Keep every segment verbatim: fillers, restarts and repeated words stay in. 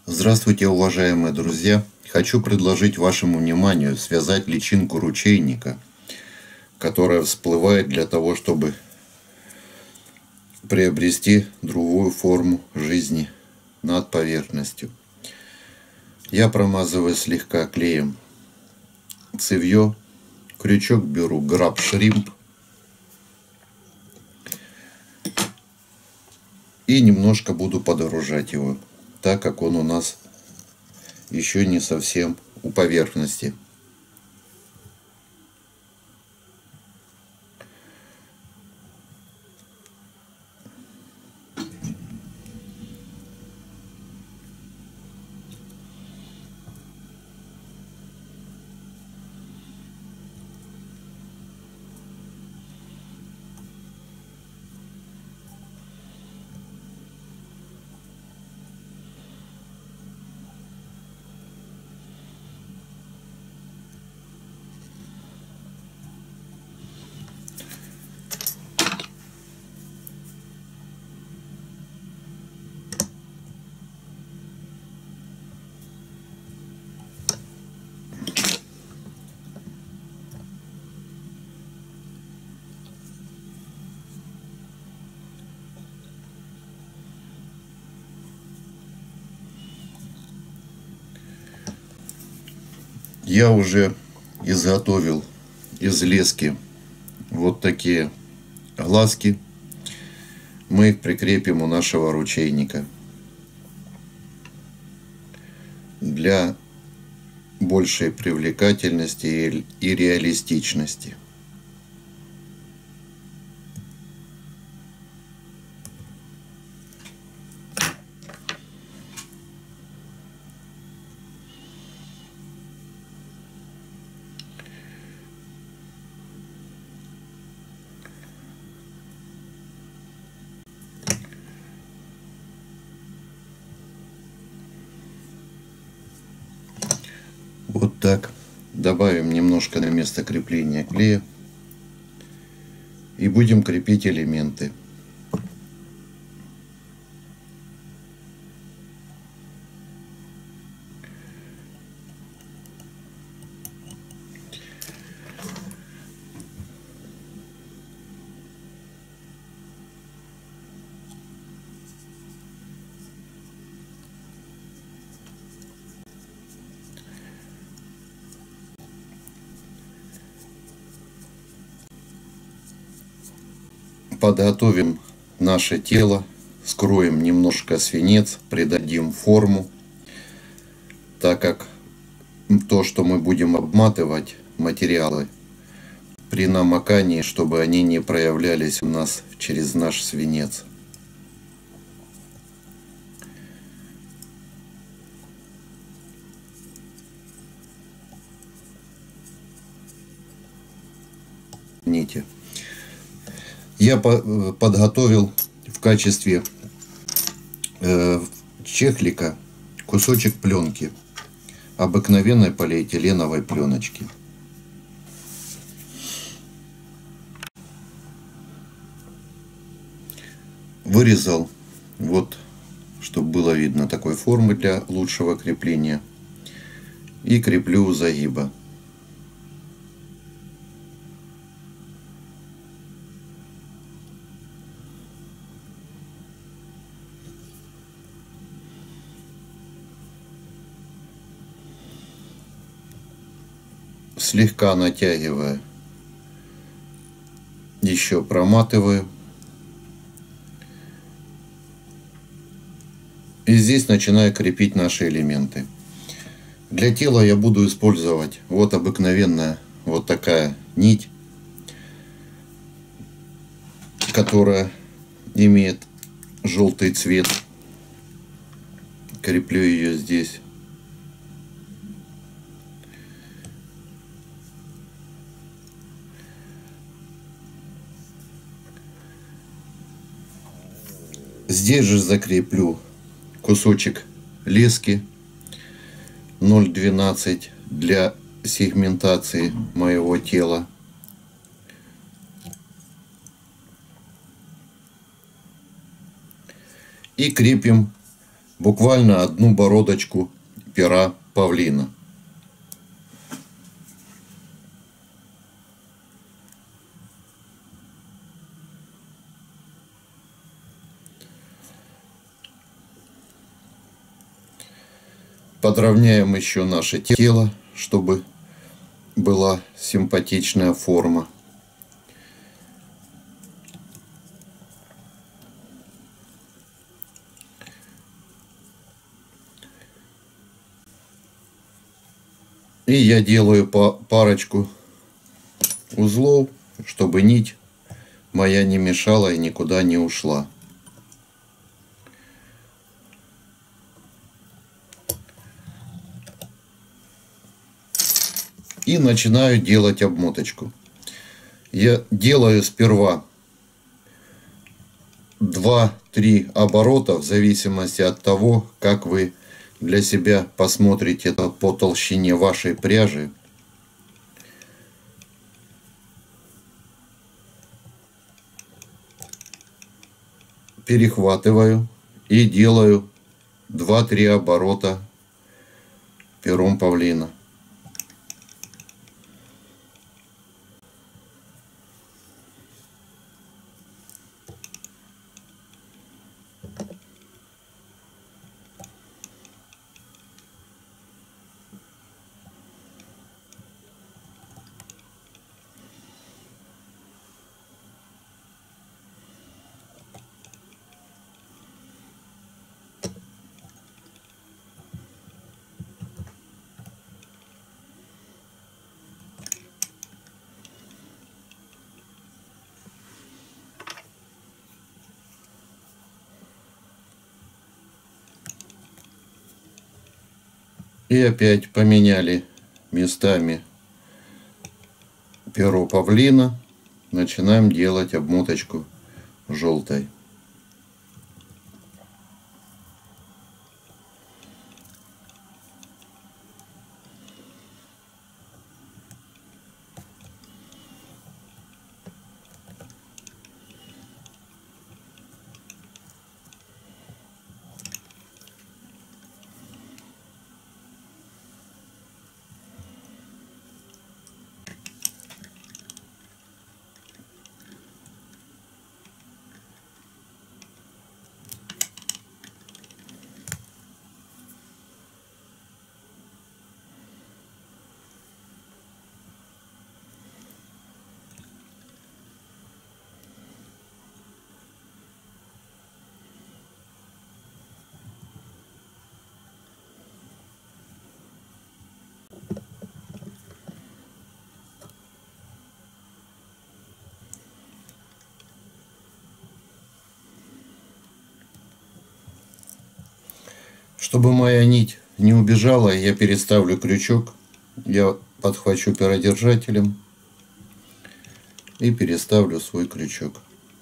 Здравствуйте, уважаемые друзья! Хочу предложить вашему вниманию связать личинку ручейника, которая всплывает для того, чтобы приобрести другую форму жизни над поверхностью. Я промазываю слегка клеем цевье, крючок беру Grab Shrimp и немножко буду подорожать его, так как он у нас еще не совсем у поверхности. Я уже изготовил из лески вот такие глазки. Мы их прикрепим у нашего ручейника для большей привлекательности и реалистичности. Вот так. Добавим немножко на место крепления клея и будем крепить элементы. Подготовим наше тело, скроем немножко свинец, придадим форму, так как то, что мы будем обматывать материалы при намокании, чтобы они не проявлялись у нас через наш свинец. Нити. Я подготовил в качестве э, чехлика кусочек пленки, обыкновенной полиэтиленовой пленочки. Вырезал, вот, чтобы было видно, такой формы для лучшего крепления, и креплю у загиба. Слегка натягивая, еще проматываю. И здесь начинаю крепить наши элементы. Для тела я буду использовать вот обыкновенная вот такая нить, которая имеет желтый цвет. Креплю ее здесь. Здесь же закреплю кусочек лески ноль двенадцать для сегментации моего тела. И крепим буквально одну бородочку пера павлина. Подровняем еще наше тело, чтобы была симпатичная форма. И я делаю по парочку узлов, чтобы нить моя не мешала и никуда не ушла. И начинаю делать обмоточку. Я делаю сперва два-три оборота в зависимости от того, как вы для себя посмотрите это по толщине вашей пряжи. Перехватываю и делаю два-три оборота пером павлина. И опять поменяли местами перо павлина. Начинаем делать обмоточку желтой. Чтобы моя нить не убежала, я переставлю крючок. Я подхвачу перодержателем и переставлю свой крючок.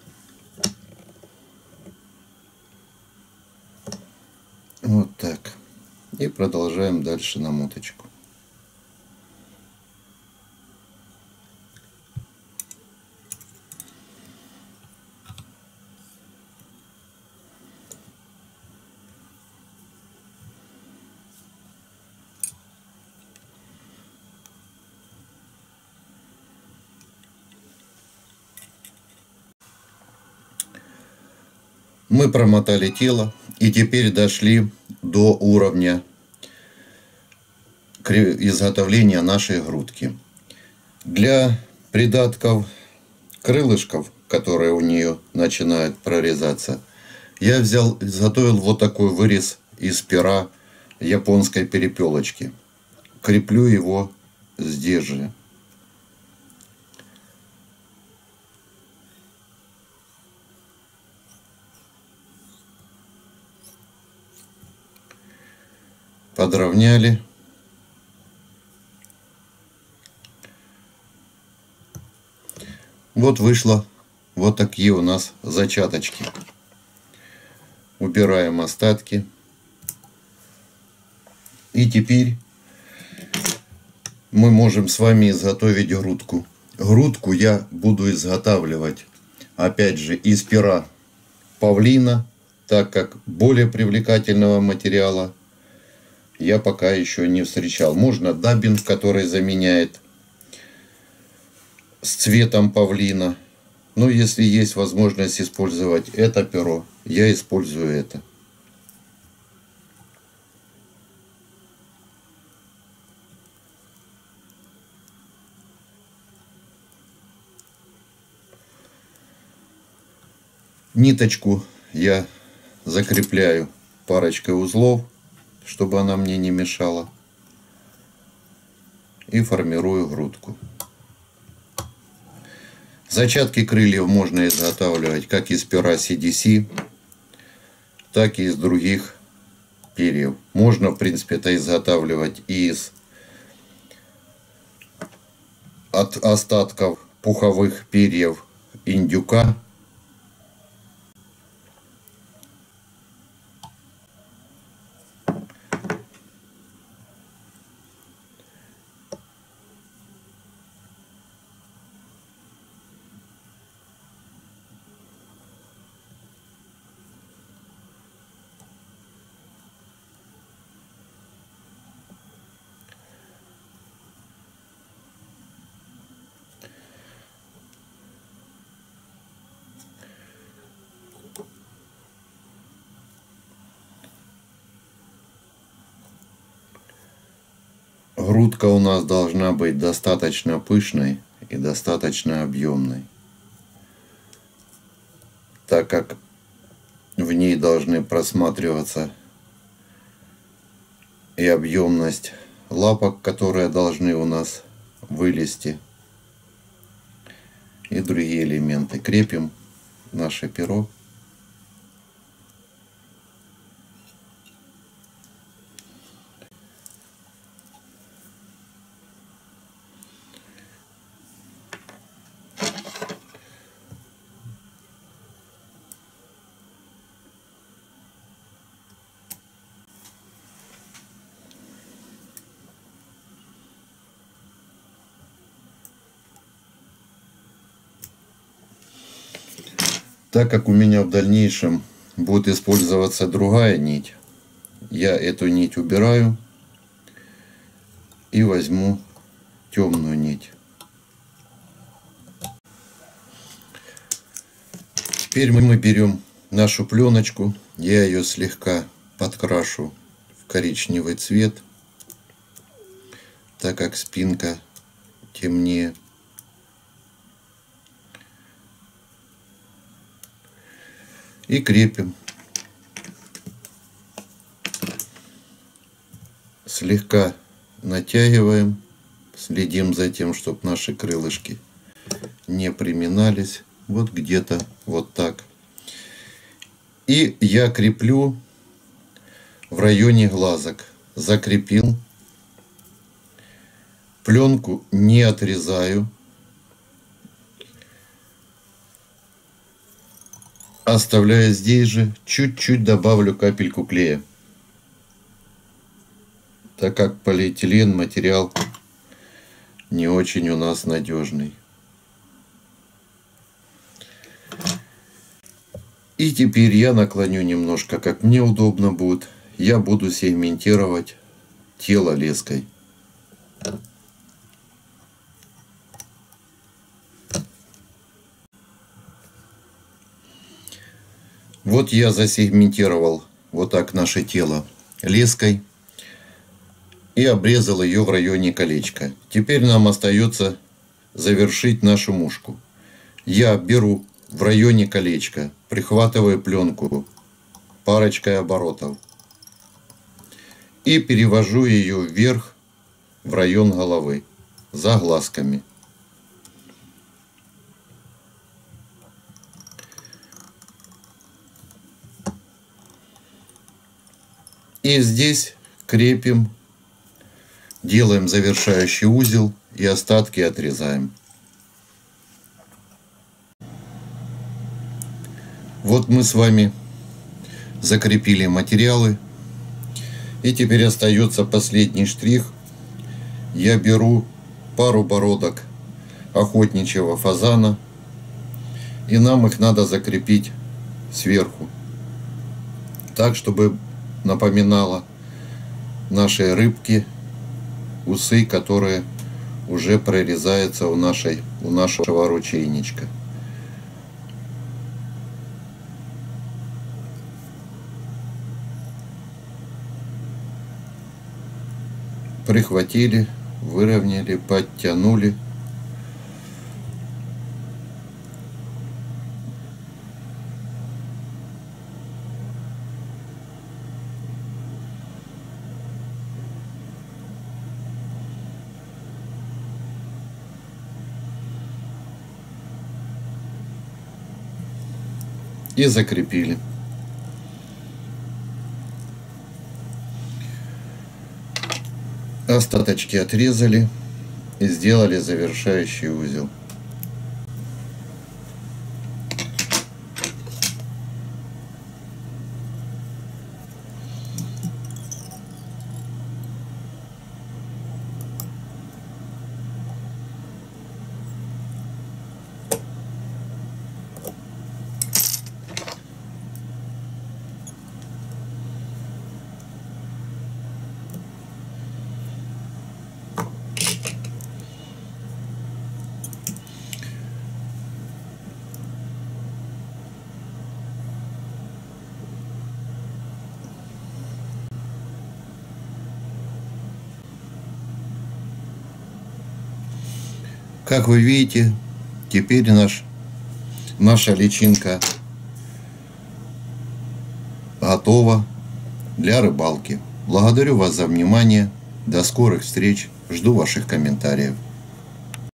Вот так. И продолжаем дальше намоточку. Мы промотали тело и теперь дошли до уровня изготовления нашей грудки. Для придатков крылышков, которые у нее начинают прорезаться, я взял, изготовил вот такой вырез из пера японской перепелочки. Креплю его здесь же. Подровняли. Вот вышло вот такие у нас зачаточки. Убираем остатки. И теперь мы можем с вами изготовить грудку. Грудку я буду изготавливать опять же из пера павлина так как более привлекательного материала я пока еще не встречал. Можно даббинг, который заменяет с цветом павлина. Но если есть возможность использовать это перо, я использую это. Ниточку я закрепляю парочкой узлов, чтобы она мне не мешала. И формирую грудку. Зачатки крыльев можно изготавливать как из пера си ди си, так и из других перьев. Можно, в принципе, это изготавливать и из от остатков пуховых перьев индюка. Грудка у нас должна быть достаточно пышной и достаточно объемной, так как в ней должны просматриваться и объемность лапок, которые должны у нас вылезти, и другие элементы. Крепим наше перо. Так как у меня в дальнейшем будет использоваться другая нить, я эту нить убираю и возьму темную нить. Теперь мы берем нашу пленочку, я ее слегка подкрашу в коричневый цвет, так как спинка темнее. И крепим. Слегка натягиваем, следим за тем, чтобы наши крылышки не приминались. Вот где-то вот так. И я креплю в районе глазок. Закрепил. Пленку не отрезаю. Оставляю здесь же, чуть-чуть добавлю капельку клея, так как полиэтилен материал не очень у нас надежный. И теперь я наклоню немножко, как мне удобно будет. Я буду сегментировать тело леской. Вот я засегментировал вот так наше тело леской и обрезал ее в районе колечка. Теперь нам остается завершить нашу мушку. Я беру в районе колечка, прихватываю пленку парочкой оборотов и перевожу ее вверх в район головы за глазками. И здесь крепим, делаем завершающий узел и остатки отрезаем. Вот мы с вами закрепили материалы. И теперь остается последний штрих. Я беру пару бородок охотничьего фазана. И нам их надо закрепить сверху. так, чтобы напоминало наши рыбки, усы, которые уже прорезаются у, нашей, у нашего ручейничка. Прихватили, выровняли, подтянули. И закрепили. Остаточки отрезали и сделали завершающий узел. Как вы видите, теперь наш, наша личинка готова для рыбалки. Благодарю вас за внимание. До скорых встреч. Жду ваших комментариев.